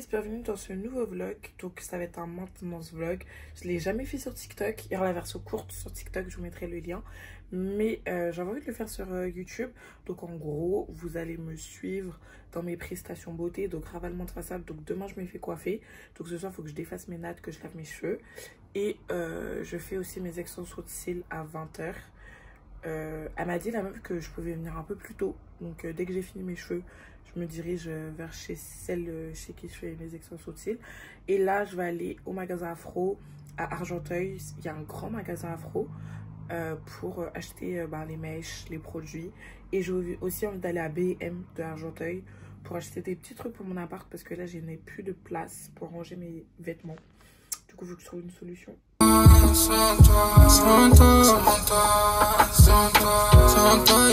guys, bienvenue dans ce nouveau vlog. Donc ça va être un maintenance vlog. Je ne l'ai jamais fait sur TikTok. Il y aura la version courte sur TikTok, je vous mettrai le lien. Mais j'avais envie de le faire sur YouTube. Donc en gros, vous allez me suivre dans mes prestations beauté. Donc ravalement de façade. Donc demain, je me fais coiffer. Donc ce soir, il faut que je défasse mes nattes, que je lave mes cheveux. Et je fais aussi mes extensions de cils à 20 h. Elle m'a dit la meuf que je pouvais venir un peu plus tôt. Donc dès que j'ai fini mes cheveux, je me dirige vers chez celle chez qui je fais mes extensions de cils. Et là, je vais aller au magasin Afro à Argenteuil. Il y a un grand magasin Afro pour acheter les mèches, les produits. Et j'ai aussi envie d'aller à B&M de Argenteuil pour acheter des petits trucs pour mon appart parce que là, je n'ai plus de place pour ranger mes vêtements. Du coup, il faut que je trouve une solution. Sans toi, sans toi, sans toi, sans toi, sans toi,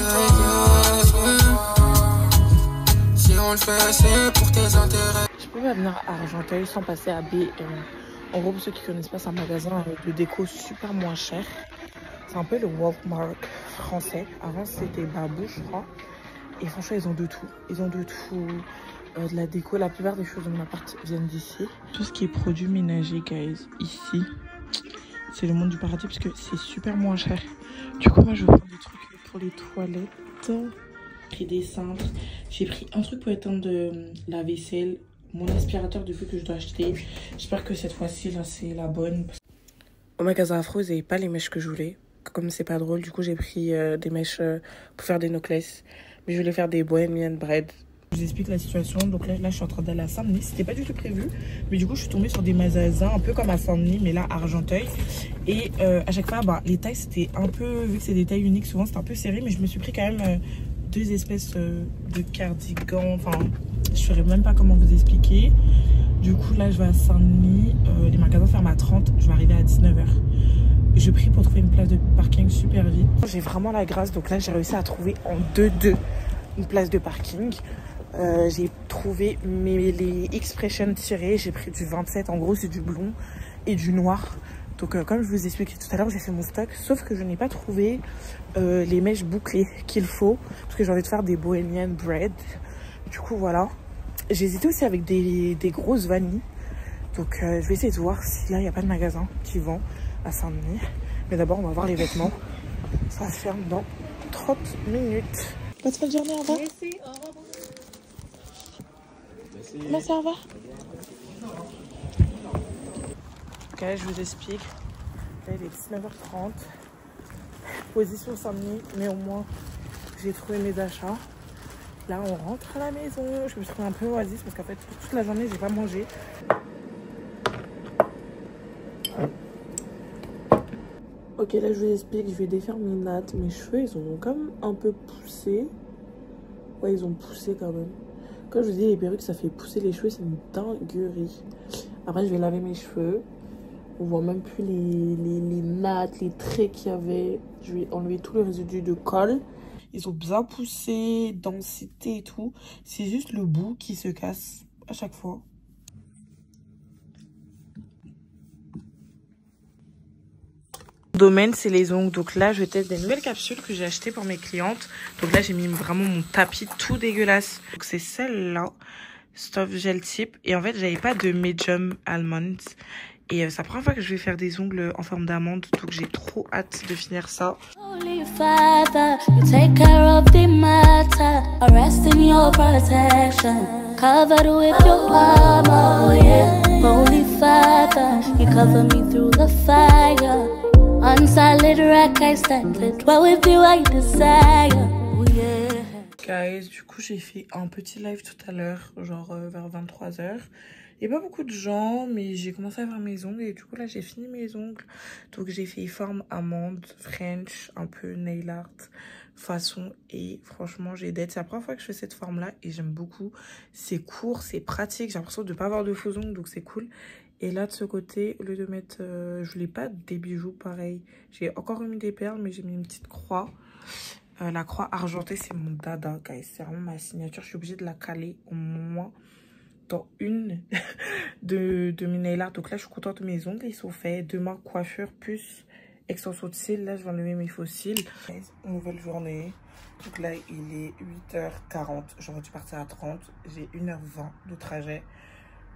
si on le fait, c'est pour tes intérêts. Je peux pas venir à Argenteuil sans passer à B&M. En gros, pour ceux qui connaissent pas, c'est un magasin de déco super moins cher. C'est un peu le Walmart français. Avant, c'était Babou, je crois. Et franchement, ils ont de tout. Ils ont de tout. De la déco, la plupart des choses de mon appart viennent d'ici. Tout ce qui est produits ménagers, guys, ici, c'est le monde du paradis parce que c'est super moins cher. Du coup, moi, je vais prendre des trucs pour les toilettes. J'ai pris des cintres. J'ai pris un truc pour éteindre la vaisselle. Mon aspirateur depuis que je dois acheter. J'espère que cette fois-ci, là, c'est la bonne. Au magasin Afro, ils n'avaient pas les mèches que je voulais. Comme c'est pas drôle, du coup, j'ai pris des mèches pour faire des necklaces. Mais je voulais faire des bohemian bread. Je vous explique la situation. Donc là, je suis en train d'aller à Saint-Denis. C'était pas du tout prévu. Mais du coup, je suis tombée sur des magasins un peu comme à Saint-Denis, mais là, à Argenteuil. Et à chaque fois, les tailles, c'était un peu... Vu que c'est des tailles uniques, souvent, c'était un peu serré. Mais je me suis pris quand même deux espèces de cardigans. Enfin, je ne saurais même pas comment vous expliquer. Du coup, là, je vais à Saint-Denis. Les magasins ferment à 30. Je vais arriver à 19 h. Je prie pour trouver une place de parking super vite. J'ai vraiment la grâce. Donc là, j'ai réussi à trouver en 2-2 une place de parking. J'ai trouvé les expressions tirées. J'ai pris du 27. En gros, c'est du blond et du noir. Donc, comme je vous expliquais tout à l'heure, j'ai fait mon stock. Sauf que je n'ai pas trouvé les mèches bouclées qu'il faut. Parce que j'ai envie de faire des bohemian bread. Du coup, voilà. J'ai hésité aussi avec des grosses vanilles. Donc, je vais essayer de voir s'il n'y a pas de magasin qui vend à Saint-Denis. Mais d'abord, on va voir les vêtements. Ça se ferme dans 30 minutes. Bonne journée, au revoir. Merci, au revoir. Comment ça va? Ok, je vous explique. Là, il est 19 h 30. Position Saint-Denis, mais au moins, j'ai trouvé mes achats. Là, on rentre à la maison. Je me suis un peu oasis parce qu'en fait, toute la journée, j'ai pas mangé. Ok, là, je vous explique. Je vais défaire mes nattes. Mes cheveux, ils ont comme un peu poussé. Ouais, ils ont poussé quand même. Quand je vous dis les perruques, ça fait pousser les cheveux, c'est une dinguerie. Après, je vais laver mes cheveux. On voit même plus les nattes, les traits qu'il y avait. Je vais enlever tous les résidus de colle. Ils ont bien poussé, densité et tout. C'est juste le bout qui se casse à chaque fois. Domaine, c'est les ongles. Donc là, je teste des nouvelles capsules que j'ai achetées pour mes clientes. Donc là, j'ai mis vraiment mon tapis tout dégueulasse. Donc c'est celle-là, Stuff Gel Tip. Et en fait, j'avais pas de Medium Almond. Et c'est la première fois que je vais faire des ongles en forme d'amande. Donc j'ai trop hâte de finir ça. Holy Father, you take care of the matter. I rest in your protection. Covered with your armor, yeah. Holy Father, you cover me through the fire. On solid rock I stand, let dwell with you I desire. Oh yeah. Guys, du coup j'ai fait un petit live tout à l'heure, genre vers 23 h. Il n'y a pas beaucoup de gens, mais j'ai commencé à faire mes ongles et du coup là j'ai fini mes ongles. Donc j'ai fait forme amande, French, un peu nail art, façon et franchement j'ai dead. C'est la première fois que je fais cette forme là et j'aime beaucoup. C'est court, c'est pratique, j'ai l'impression de ne pas avoir de faux ongles donc c'est cool. Et là de ce côté, au lieu de mettre, je voulais pas des bijoux pareil. J'ai encore mis des perles mais j'ai mis une petite croix. La croix argentée c'est mon dada guys, c'est vraiment ma signature. Je suis obligée de la caler au moins dans une de mes nail art. Donc là je suis contente de mes ongles, ils sont faits. Demain coiffure plus extension de cils. Là je vais enlever mes faux cils. Nouvelle journée. Donc là il est 8 h 40. J'aurais dû partir à 30. J'ai 1 h 20 de trajet.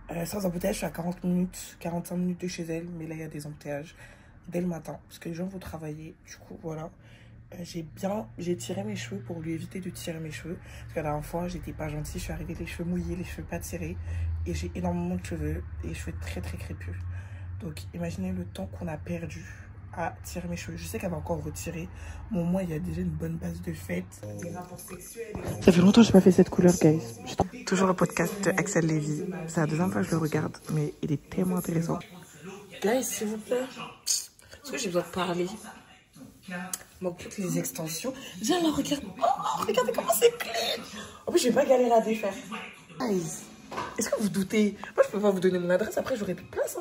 Sans embouteillage, je suis à 40 minutes, 45 minutes de chez elle. Mais là, il y a des embouteillages dès le matin. Parce que les gens vont travailler. Du coup, voilà. J'ai tiré mes cheveux pour lui éviter de tirer mes cheveux. Parce que la dernière fois, j'étais pas gentille. Je suis arrivée les cheveux mouillés, les cheveux pas tirés. Et j'ai énormément de cheveux. Et les cheveux très très crépus. Donc, imaginez le temps qu'on a perdu à tirer mes cheveux. Je sais qu'elle va encore retirer. Mais au moins, il y a déjà une bonne base de fête. Ça fait longtemps que je n'ai pas fait cette couleur, guys. Toujours le podcast de Axel Lévy. C'est la deuxième fois que je le regarde, mais il est tellement intéressant. Guys, s'il vous plaît, est-ce que j'ai besoin de parler? Donc, toutes les extensions. Viens là, regarde. Oh, regardez comment c'est clean. En plus, je vais pas galérer à défaire. Guys, est-ce que vous doutez? Moi, je peux pas vous donner mon adresse. Après, j'aurai plus de place. Hein.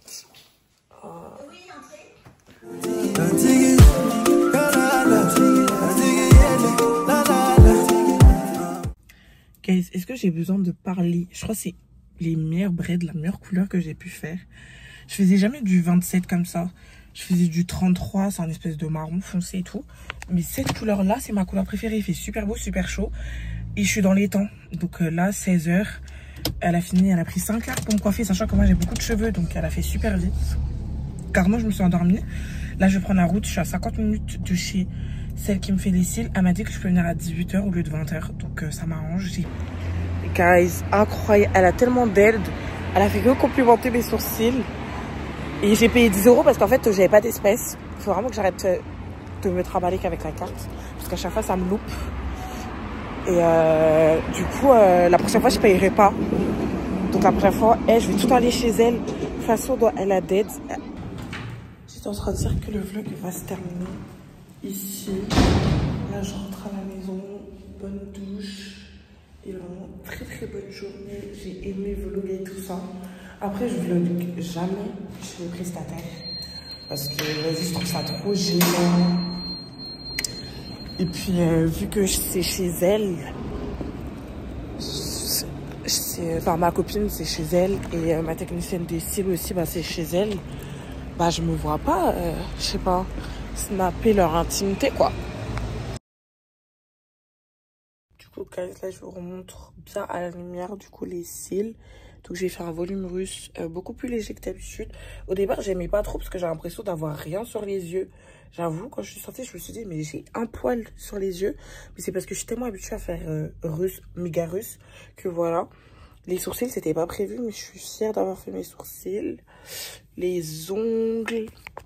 Guys, est-ce que j'ai besoin de parler? Je crois que c'est les meilleurs braids, la meilleure couleur que j'ai pu faire. Je faisais jamais du 27 comme ça. Je faisais du 33, c'est un espèce de marron foncé et tout. Mais cette couleur-là, c'est ma couleur préférée. Il fait super beau, super chaud. Et je suis dans les temps. Donc là, 16 h. Elle a fini, elle a pris 5 heures pour me coiffer, sachant que moi j'ai beaucoup de cheveux. Donc elle a fait super vite. Car moi, je me suis endormie. Là, je prends la route. Je suis à 50 minutes de chez celle qui me fait les cils. Elle m'a dit que je peux venir à 18 h au lieu de 20 h. Donc ça m'arrange. Guys, incroyable. Elle a tellement d'aide. Elle a fait que complimenter mes sourcils. Et j'ai payé 10 € parce qu'en fait, j'avais pas d'espèces. Il faut vraiment que j'arrête de me trimballer qu'avec la carte. Parce qu'à chaque fois, ça me loupe. Et du coup, la prochaine fois, je payerai pas. Donc la prochaine fois, je vais tout aller chez elle. De toute façon, elle a d'aide. J'étais en train de dire que le vlog va se terminer ici. Là, je rentre à la maison. Bonne douche. Et vraiment, très très bonne journée. J'ai aimé vlogger et tout ça. Après, je vlog jamais chez les prestataires. Parce que, vas-y, je trouve ça trop gênant. Et puis, vu que c'est chez elle, enfin, ma copine, c'est chez elle. Et ma technicienne des cils aussi, bah, c'est chez elle. Bah, je me vois pas, je sais pas, snapper leur intimité, quoi. Du coup, là, je vous remontre bien à la lumière, du coup, les cils. Donc, j'ai fait un volume russe beaucoup plus léger que d'habitude. Au départ, j'aimais pas trop parce que j'ai l'impression d'avoir rien sur les yeux. J'avoue, quand je suis sortie, je me suis dit, mais j'ai un poil sur les yeux. Mais c'est parce que je suis tellement habituée à faire russe, méga russe, que voilà. Les sourcils, c'était pas prévu, mais je suis fière d'avoir fait mes sourcils. Les ongles,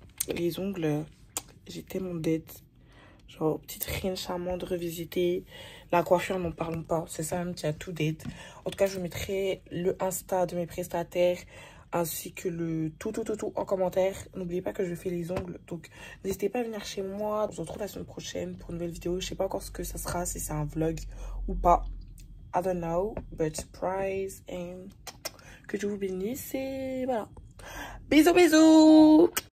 j'ai tellement d'aide. Genre, petite rince amande revisitée. La coiffure, n'en parlons pas. C'est ça même qui a tout d'aide. En tout cas, je vous mettrai le Insta de mes prestataires ainsi que le tout en commentaire. N'oubliez pas que je fais les ongles. Donc, n'hésitez pas à venir chez moi. On se retrouve la semaine prochaine pour une nouvelle vidéo. Je sais pas encore ce que ça sera, si c'est un vlog ou pas. I don't know, but surprise. Et que je vous bénisse et voilà. Bisous, bisous!